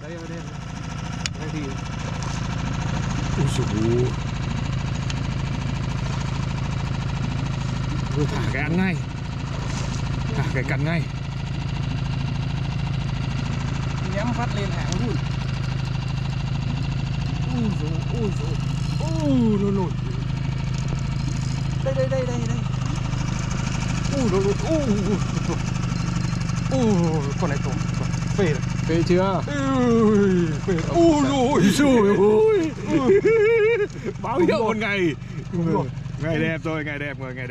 Đây ở đây. Đây thì ui dồi, vừa thả cái ăn ngay, thả cái cắn ngay. Ném phát lên hàng luôn. Ui dồi, nó nổi. Đây. Con này to, phê rồi. Phê chưa? Phê. Ui ôi. Báo hiệu một ngày. Rồi. Ngày đẹp rồi, ngày đẹp rồi.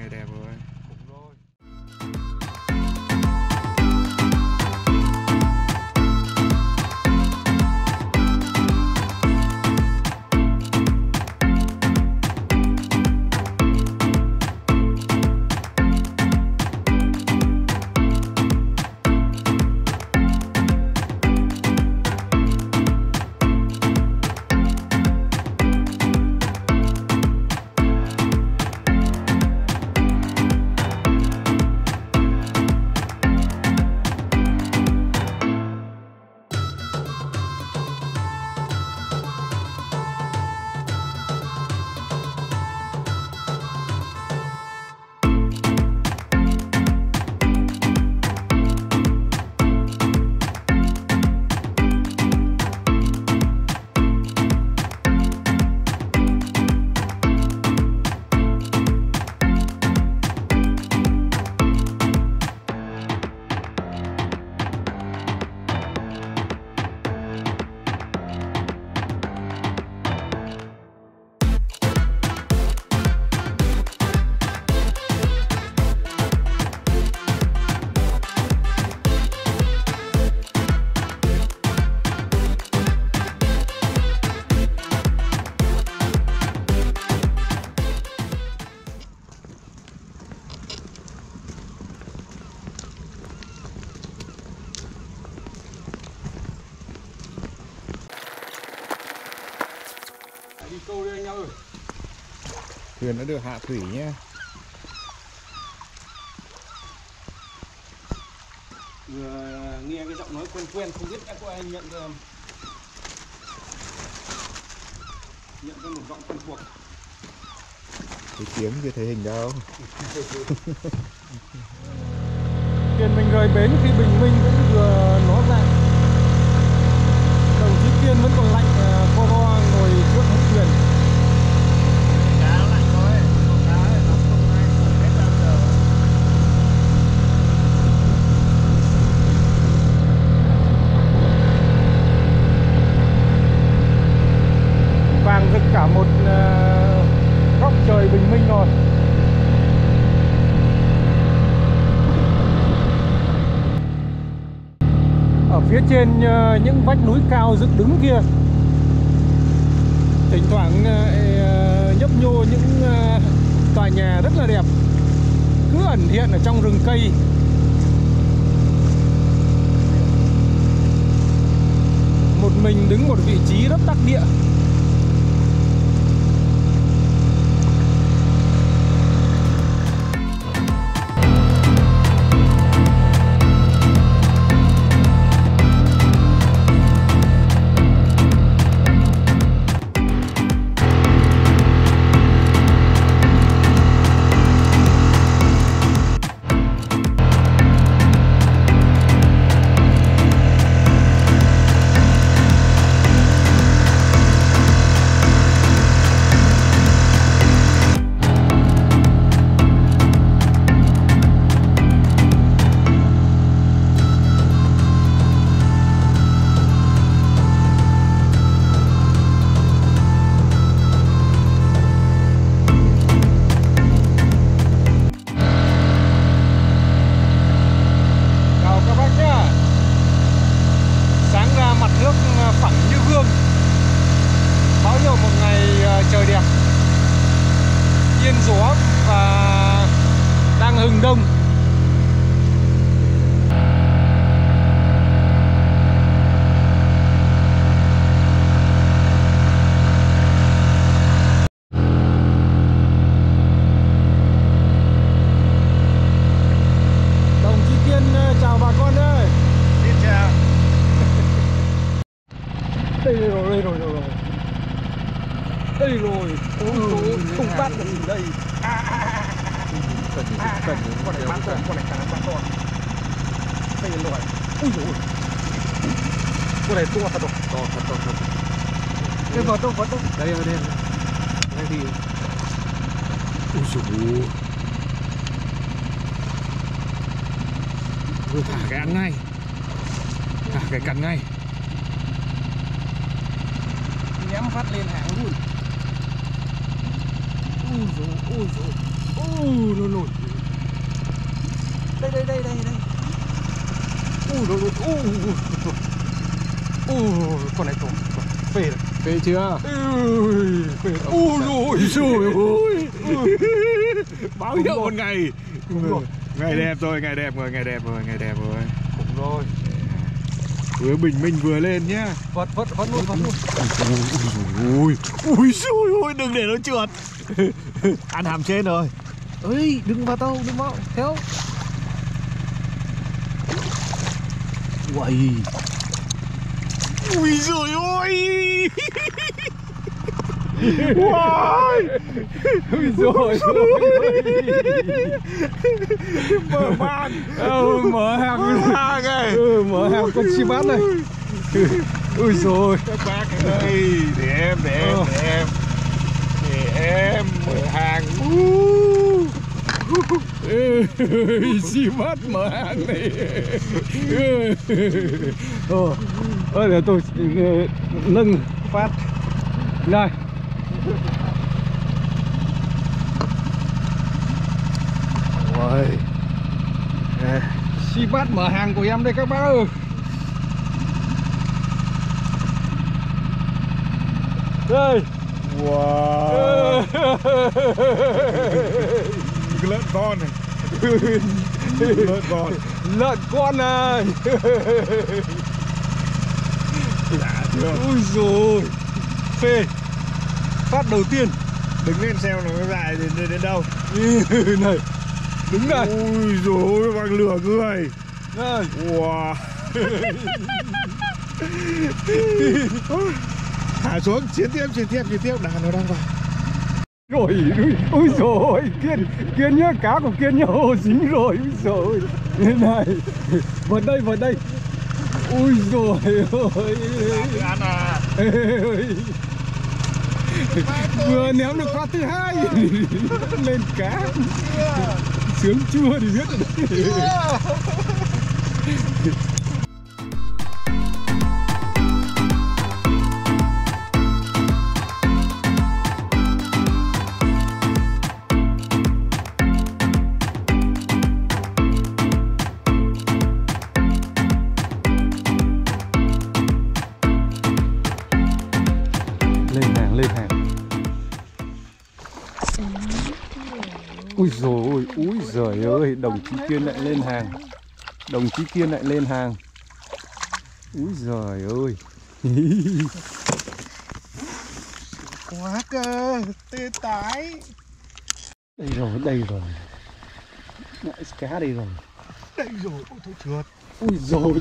Đi câu đi anh em ơi. Thuyền đã được hạ thủy nhé. Vừa nghe cái giọng nói quen không biết đã có ai nhận ra không? Nhận ra một giọng quen thuộc. Cái tiếng chưa thấy hình đâu. Kiên mình rời bến khi bình minh cũng vừa ló dạng. Đồng chí Kiên vẫn còn lạnh co ro ngồi trước mũi thuyền. Cá lạnh thôi, cá này nó không hay, hết bao giờ. Vàng rực cả một góc trời bình minh rồi. Ở phía trên những vách núi cao dựng đứng kia, thỉnh thoảng nhấp nhô những tòa nhà rất là đẹp cứ ẩn hiện ở trong rừng cây. Một mình đứng một vị trí rất đắc địa. Trời đẹp, yên gió và đang hừng đông. rồi. Đây rồi. Ôi không bắt được gì đây. Con này bán to, con này khả năng bán to. Đây rồi. Ui dồi ôi. Con này to thật rồi. To thật. Đây vợt đâu. Đây. Đây thì. Ui dồi ôi. Tôi thả cái ăn ngay. Thả cái cắn ngay. Nhắm phát lên hàng luôn. Ui dồi. Lôi. Đây. Con này to. Phê rồi. Phê chưa? Phê. Rồi ôi. Báo hiệu một ngày. Ngày đẹp rồi. Cũng rồi. Vừa bình minh vừa lên nhá. Vất luôn. Ui xui ôi, đừng để nó trượt. Ăn hàm trên rồi. Ơi, đừng vào tàu, đừng vào. Theo. Uầy. Ui giời ơi. Wow. Ui giời ơi. Mở mang. Mở hàng này. Mở hàng con Seabass này. Ui giời. Các bác ơi, để em mở hàng. Seabass mở hàng này. Để tôi nâng phát này. Rồi. Seabass mở hàng của em đây các bác ơi. Đây. Wow. Lợn con này. Lợn con này. Ui dồi. Phê. Phát đầu tiên. Đứng lên xem nó dài đến đâu. Này. Đứng này. Ui dồi bằng lửa người. Đây. Wow. Thả xuống, chiến tiếp, đàn nó đang vào. Rồi, ui dồi, Kiên nhá, cá của Kiên nhá, dính rồi, ui dồi. Này, vợt đây. Ui dồi ôi. Ăn à. Vừa ném được phát thứ hai. Lên cá. Sướng chưa thì biết rồi đấy. Lên hàng. Ui giời ơi, đồng chí Kiên lại lên hàng. Úi giời ơi. Quá cơ, tê tái. Đây rồi. Lại cá đây rồi. Ôi thôi trượt. Ui giời.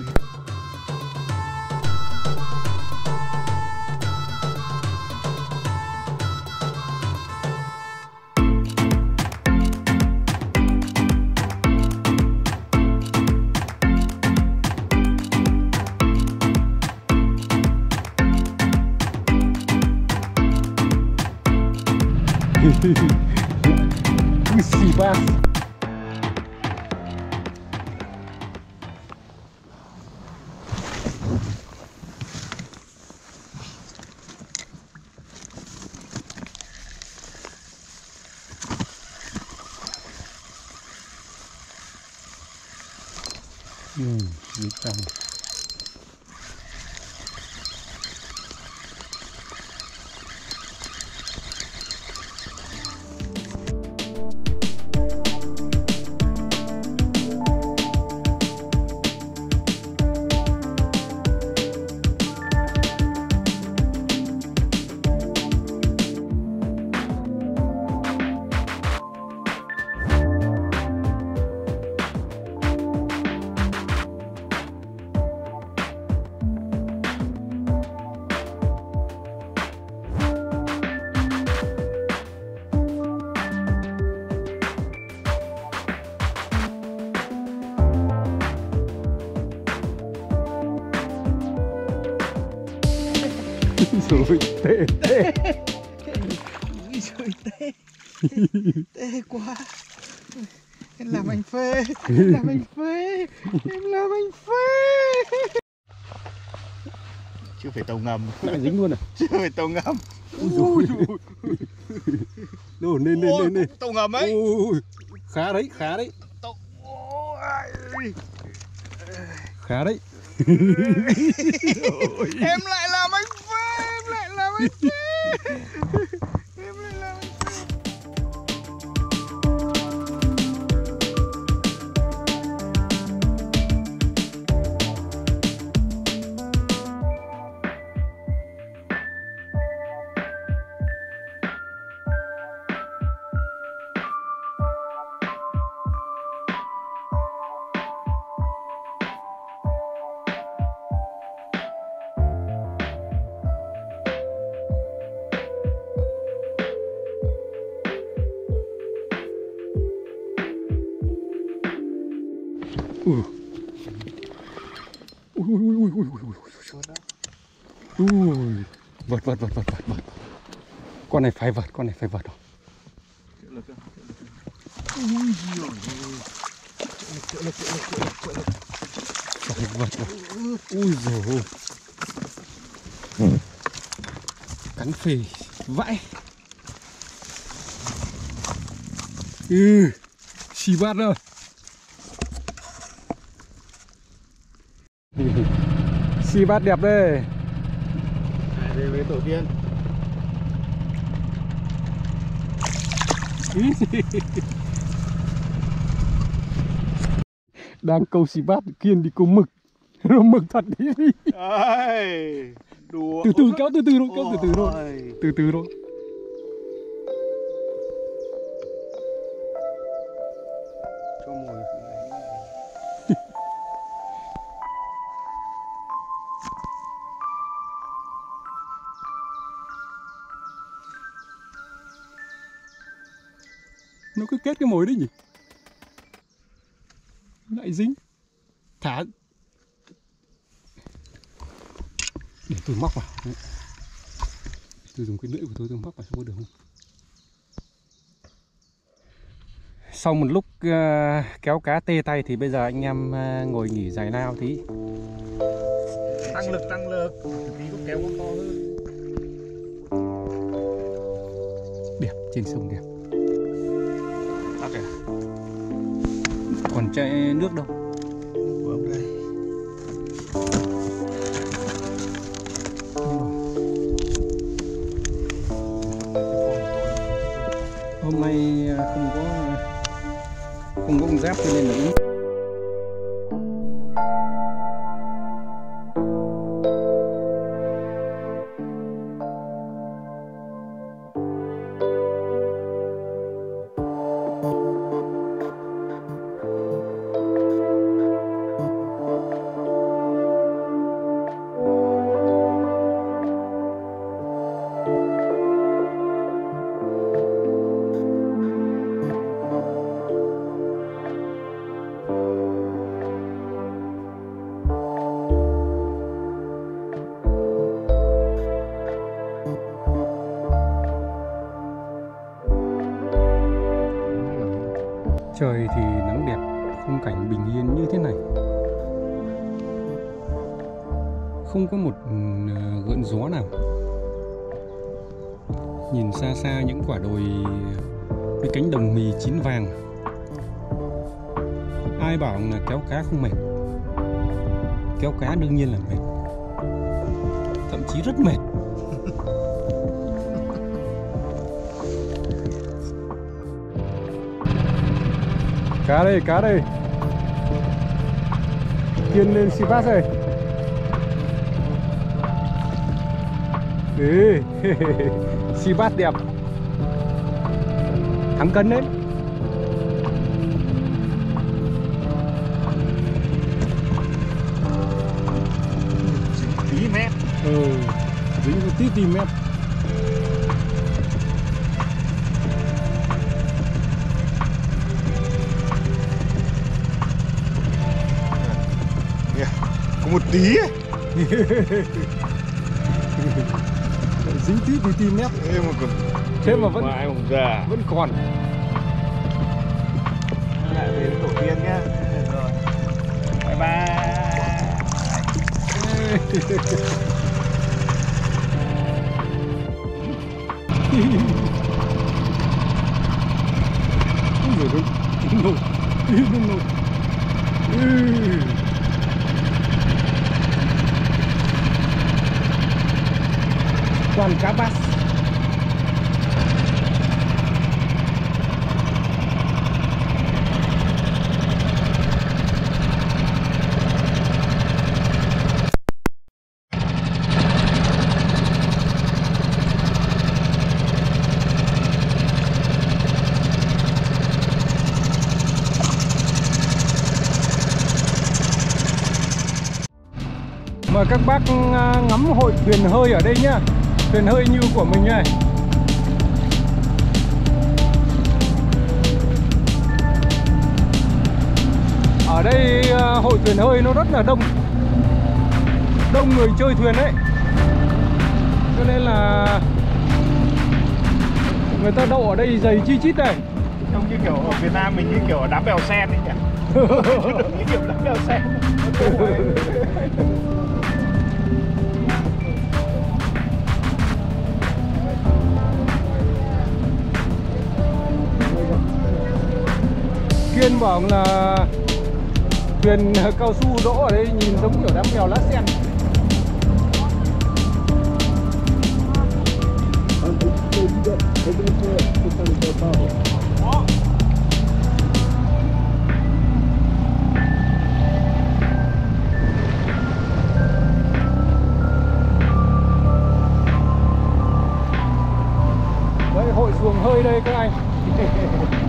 Seabass. Đi tăng. Rồi tê tê. Ui giời, tê. Tê quá. Em làm anh phê. Em làm anh phê. Em làm anh phê. Chưa phải tàu ngầm. Lại dính luôn à? Chưa phải tàu ngầm. Ui dồi. Đồ lên. Tàu ngầm ấy. Ui. Khá đấy. Tàu... Khá đấy. Em lại làm anh phê. Em lại làm anh phê. Em lại làm anh phê. Vật. Con này phải vật rồi. Phải vật rồi. Ui dồi. Cắn phê vãi. Seabass rồi. Seabass đẹp đây. Về với tổ tiên. Đang câu Seabass, Kiên đi câu mực. Nó mực thật đi. Ai, đùa. Từ từ kéo từ từ thôi. Từ từ thôi. Cho mồi. Nó cứ kết cái mồi đấy nhỉ. Lại dính. Thả. Để tôi móc vào. Tôi dùng cái lưỡi của tôi móc vào xem có được không. Sau một lúc kéo cá tê tay thì bây giờ anh em ngồi nghỉ giải lao tí. Tăng lực. Tí có kéo con to hơn. Đẹp, trên sông đẹp. Okay. Còn chạy nước đâu. Vâng đây. Hôm nay không có con giáp cho nên là ít. Trời thì nắng đẹp, khung cảnh bình yên như thế này. Không có một gợn gió nào. Nhìn xa xa những quả đồi với cánh đồng mì chín vàng. Ai bảo là kéo cá không mệt. Kéo cá đương nhiên là mệt. Thậm chí rất mệt. Cá đây. Kiên lên Seabass đây. Seabass đẹp. Thắng cân đấy. Tí mét. Dính có tí mét. Có một tí ấy. Dính tí thì tìm nét. Thế mà vẫn vẫn còn. Lại về tổ tiên nhá. Rồi. Bye bye. Toàn cá bass. Mời các bác ngắm hội thuyền hơi ở đây nhá. Thuyền hơi như của mình này. Ở đây hội thuyền hơi nó rất là đông. Đông người chơi thuyền đấy. Cho nên là người ta đậu ở đây dày chi chít này. Trông như kiểu ở Việt Nam mình như kiểu ở đám bèo sen ấy nhỉ. Như kiểu đám bèo sen. Kiên bảo là thuyền cao su đỗ ở đây nhìn giống kiểu đám mèo lá sen. Đấy, hội xuồng hơi đây các anh.